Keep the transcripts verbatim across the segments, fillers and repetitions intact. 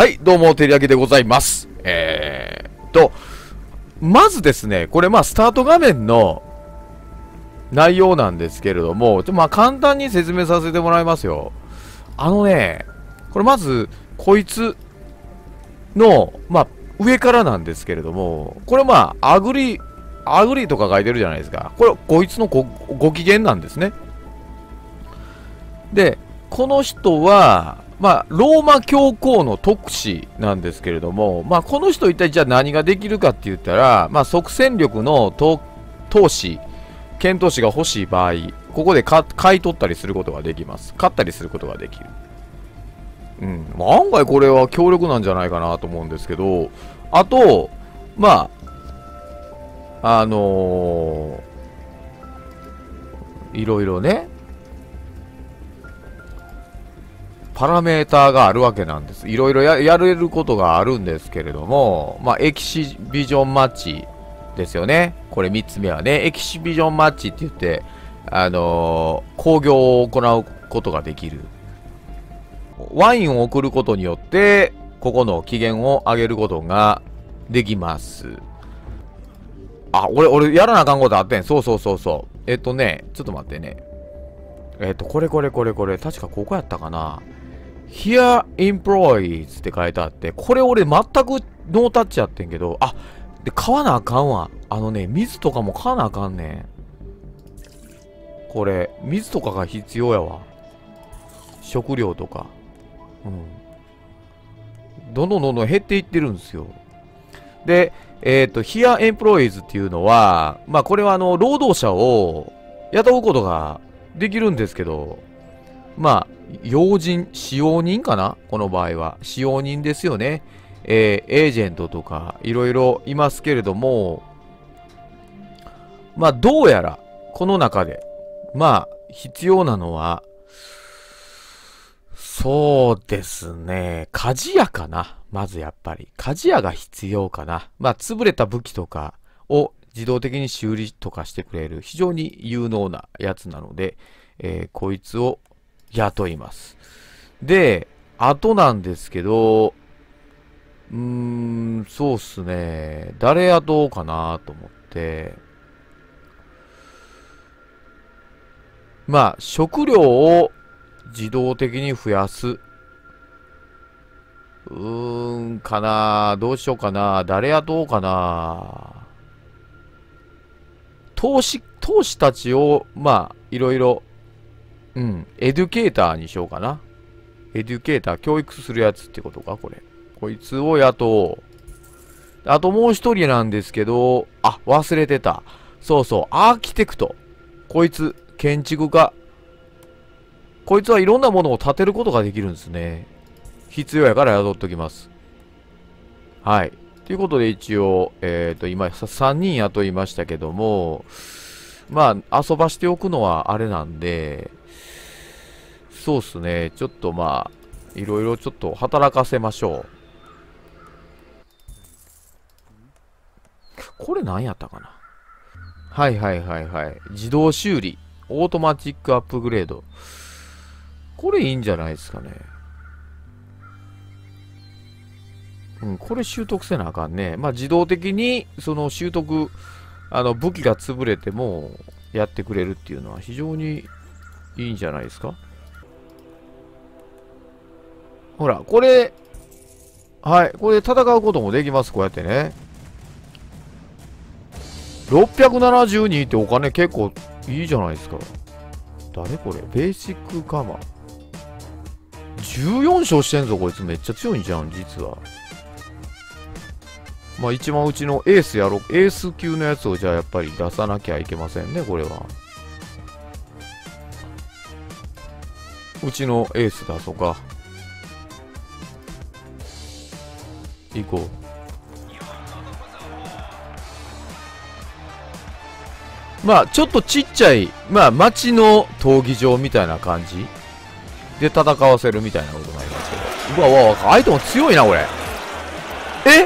はい、どうも、てりやきでございます。えーと、まずですね、これまあ、スタート画面の内容なんですけれども、まあ、簡単に説明させてもらいますよ。あのね、これまず、こいつの、まあ、上からなんですけれども、これまあ、アグリ、アグリとか書いてるじゃないですか。これ、こいつのご、ご機嫌なんですね。で、この人は、まあ、ローマ教皇の特使なんですけれども、まあ、この人一体じゃあ何ができるかって言ったら、まあ、即戦力の投資、剣投資が欲しい場合、ここで買い取ったりすることができます。買ったりすることができる。うん。案外これは強力なんじゃないかなと思うんですけど、あと、まあ、あのー、いろいろね、パラメーターがあるわけなんです。いろいろ や, やれることがあるんですけれども、まあ、エキシビジョンマッチですよね。これみっつめはね、エキシビジョンマッチって言って、あのー、興行を行うことができる。ワインを送ることによって、ここの機嫌を上げることができます。あ、俺、俺、やらなあかんことあってん。そうそうそうそう。えっとね、ちょっと待ってね。えっと、これこれこれこれ、確かここやったかな。Here employees って書いてあって、これ俺全くノータッチやってんけど、あ、で、買わなあかんわ。あのね、水とかも買わなあかんねん。これ、水とかが必要やわ。食料とか。うん。どんどんどんどん減っていってるんですよ。で、えっと、Here employees っていうのは、まあこれはあの、労働者を雇うことができるんですけど、まあ、要人、使用人かなこの場合は。使用人ですよね。えー、エージェントとか、いろいろいますけれども、まあ、どうやら、この中で、まあ、必要なのは、そうですね、鍛冶屋かな。まずやっぱり。鍛冶屋が必要かな。まあ、潰れた武器とかを自動的に修理とかしてくれる、非常に有能なやつなので、えー、こいつを、雇います。で、あとなんですけど、うーん、そうっすね。誰雇おうかなと思って。まあ、食料を自動的に増やす。うーん、かな。どうしようかな。誰雇おうかな。投資、投資たちを、まあ、いろいろ、うん。エデュケーターにしようかな。エデュケーター、教育するやつってことか、これ。こいつを雇おう。あともう一人なんですけど、あ、忘れてた。そうそう、アーキテクト。こいつ、建築家。こいつはいろんなものを建てることができるんですね。必要やから雇っときます。はい。ということで一応、えっと、今、さんにん雇いましたけども、まあ、遊ばしておくのはあれなんで、そうっすね。ちょっとまあ、いろいろちょっと働かせましょう。これ何やったかな。はいはいはいはい。自動修理。オートマチックアップグレード。これいいんじゃないですかね。うん、これ習得せなあかんね。まあ自動的に、その習得、あの、武器が潰れても、やってくれるっていうのは非常にいいんじゃないですか。ほら、これ、はい、これで戦うこともできます、こうやってね。ろっぴゃくななじゅうにってお金結構いいじゃないですか。誰これベーシックカマー。じゅうよん勝してんぞ、こいつめっちゃ強いんじゃん、実は。まあ一番うちのエースやろ、エース級のやつをじゃあやっぱり出さなきゃいけませんね、これは。うちのエース出そうか。行こう。まあ、ちょっとちっちゃい、まあ、町の闘技場みたいな感じで戦わせるみたいなことになりますけど。うわうわ、相手も強いな、これ。え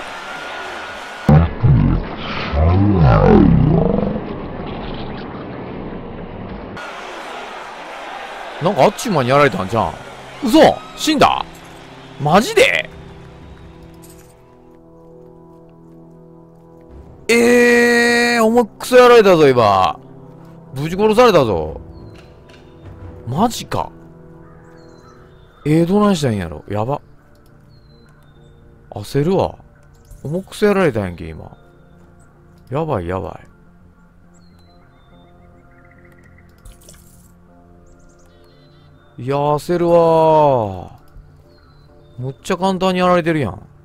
なんかあっちゅう間にやられたんじゃん。嘘死んだマジで重くそやられたぞ、今。ぶち殺されたぞ。マジか。えー、どないしたんやろ。やば。焦るわ。重くそやられたんやんけ、今。やばいやばい。いや、焦るわー。むっちゃ簡単にやられてるやん。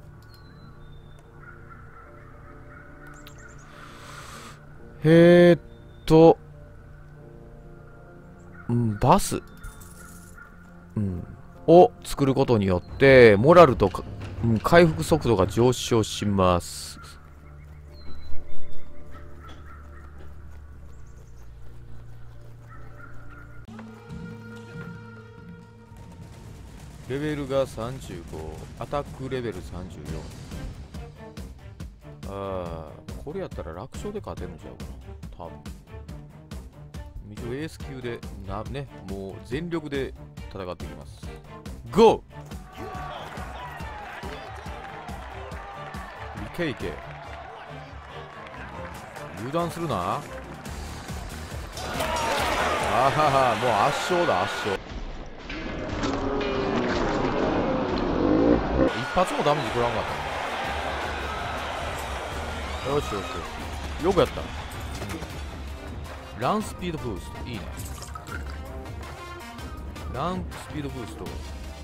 えーっと、うん、バス、うん、を作ることによって、モラルとか、うん、回復速度が上昇します。レベルがさんじゅうご、アタックレベルさんじゅうよん。ああ、これやったら楽勝で勝てるんちゃうかな、多分。一応エース級で、な、ね、もう全力で戦っていきます。ゴー！いけいけ。油断するな。あはは、もう圧勝だ、圧勝。一発もダメージ食らわなかったね。よしよしよし。よくやった。ランスピードブースト。いいね。ランスピードブースト。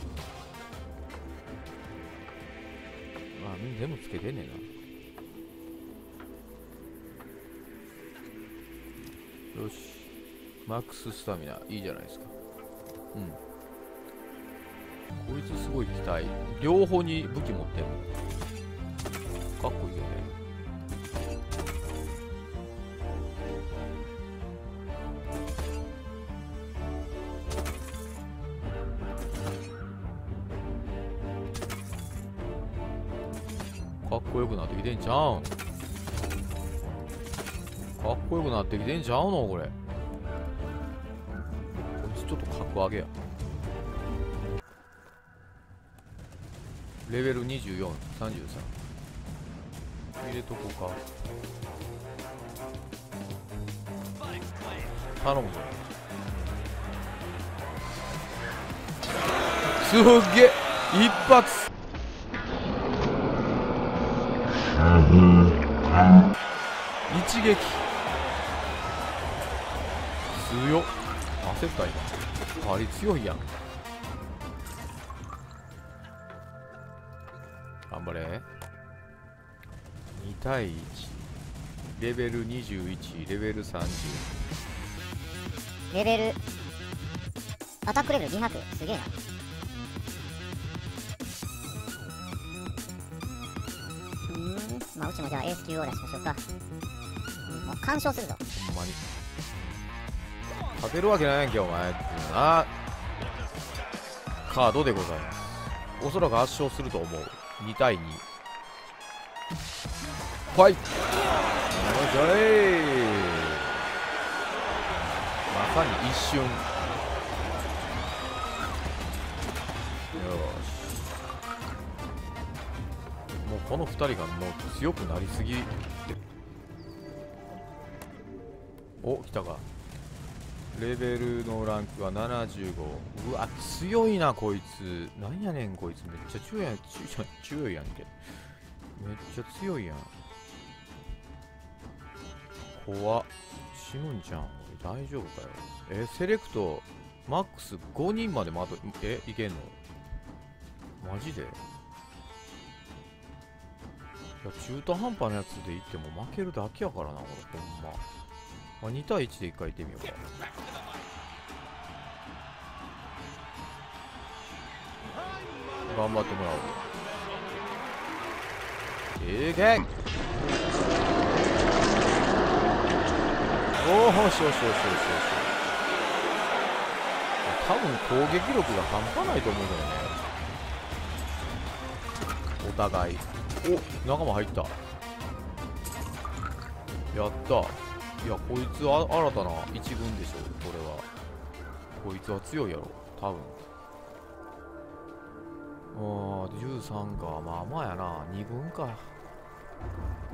あ、みんな全部つけてんねんな。よし。マックススタミナ。いいじゃないですか。うん。こいつすごい期待。両方に武器持ってんの。かっこいいよね。かっこよくなってきてんちゃうん。かっこよくなってきてんちゃうのこれ。こいつちょっと格上げや。レベルにじゅうよん、さんじゅうさん。入れとこうか。頼むぞ。すっげえ一発。一撃強っ。焦った今。あれ強いやん。頑張れ。に対いち。レベルにじゅういち、レベルさんじゅう。レベルアタックレベルにひゃく。すげえな。うーん、まあうちもじゃあエース級を出しましょうか。うん、もう干渉するぞ。 ほんまに勝てるわけないやんけお前っていうな。カードでございます。おそらく圧勝すると思う。に対に。ファイト。よいしょい。まさに一瞬。よし。もうこのふたりがもう強くなりすぎてる。お、来たか。レベルのランクはななじゅうご。うわ、強いな、こいつ。なんやねん、こいつ。めっちゃ強いやん、強いやんけ。めっちゃ強いやん。怖っ。死ぬんじゃん。大丈夫かよ。え、セレクト、マックスごにんまでまと、え、いけんの？マジで？いや、中途半端なやつでいっても負けるだけやからな、これ、ほんま。まあ、に対いちでいっかい行ってみようか。頑張ってもらおう。いけ！おお、よしよしよしよしよし。多分攻撃力が半端ないと思うんだよね。お互い。お、仲間入った。やった。いや、こいつは新たな一軍でしょ、これは。こいつは強いやろ、多分。ああ、じゅうさんか。まあまあやな。に軍か。